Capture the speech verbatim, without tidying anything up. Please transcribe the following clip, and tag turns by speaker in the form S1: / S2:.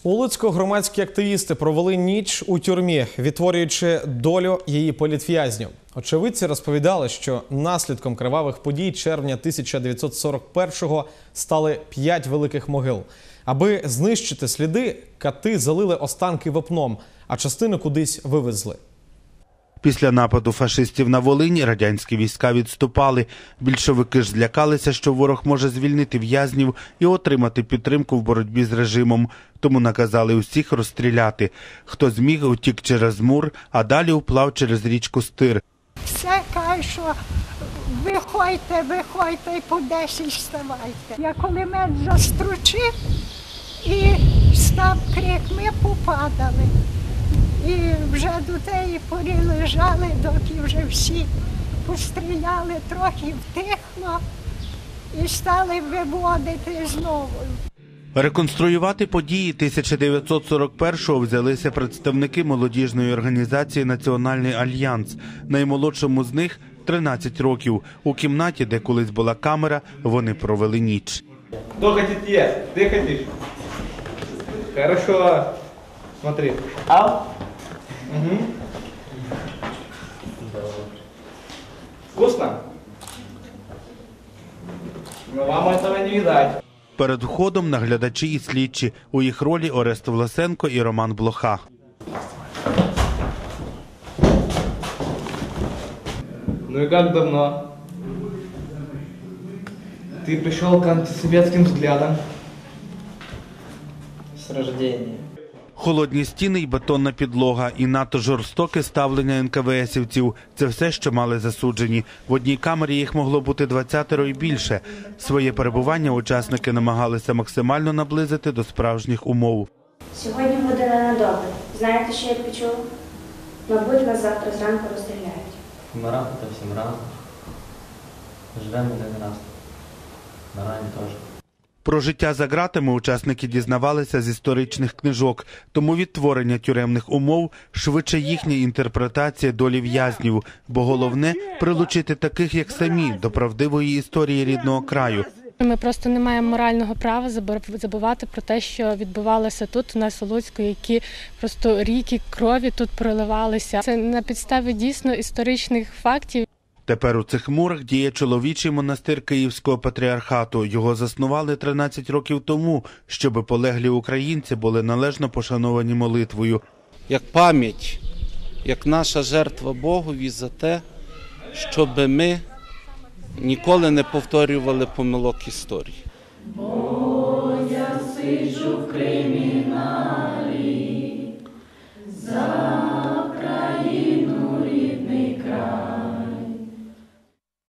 S1: У Луцьку громадські активісти провели ніч у тюрмі, відтворюючи долю її політв'язнів. Очевидці розповідали, що наслідком кривавих подій червня тисяча дев'ятсот сорок першого стали п'ять великих могил. Аби знищити сліди, кати залили останки вапном, а частину кудись вивезли.
S2: Після нападу фашистів на Волині радянські війська відступали. Більшовики ж злякалися, що ворог може звільнити в'язнів і отримати підтримку в боротьбі з режимом. Тому наказали усіх розстріляти. Хто зміг, утік через мур, а далі уплав через річку Стир.
S3: Все кажуть, що виходьте, виходьте і по десять вставайте. Я кулемет застручив і став крик, ми попадали. І вже до тієї порі лежали, доки вже всі постріляли, трохи втихло і стали виводити знову.
S2: Реконструювати події тисяча дев'ятсот сорок першого взялися представники молодіжної організації «Національний альянс». Наймолодшому з них – тринадцять років. У кімнаті, де колись була камера, вони провели ніч.
S4: Хто хоче їсти? Ти хочеш? Хорошо. Смотри. Ау. Угу. Вкусно? Но вам этого не видать.
S2: Перед входом наглядачі і слідчі. У їх ролі Орест Власенко і Роман Блоха.
S4: Ну и как давно? Ты пришел к антисоветским взглядам?
S5: С рождения.
S2: Холодні стіни й бетонна підлога, і надто жорстоке ставлення ен ка ве есівців – це все, що мали засуджені. В одній камері їх могло бути двадцятеро і більше. Своє перебування учасники намагалися максимально наблизити до справжніх умов.
S6: Сьогодні година на добре. Знаєте, що я почув? Мабуть, нас завтра зранку розстріляють.
S5: Вмирати та всім разом. Живемо один раз. На рані теж.
S2: Про життя за ґратами учасники дізнавалися з історичних книжок, тому відтворення тюремних умов швидше їхня інтерпретація долі в'язнів, бо головне – прилучити таких, як самі, до правдивої історії рідного краю.
S7: Ми просто не маємо морального права забувати про те, що відбувалося тут, у нас у Луцьку, які просто ріки крові тут проливалися. Це на підставі дійсно історичних фактів.
S2: Тепер у цих мурах діє чоловічий монастир Київського патріархату. Його заснували тринадцять років тому, щоби полеглі українці були належно пошановані молитвою.
S8: Як пам'ять, як наша жертва Богові за те, щоб ми ніколи не повторювали помилок історії.
S9: Бо я сиджу в криміналі.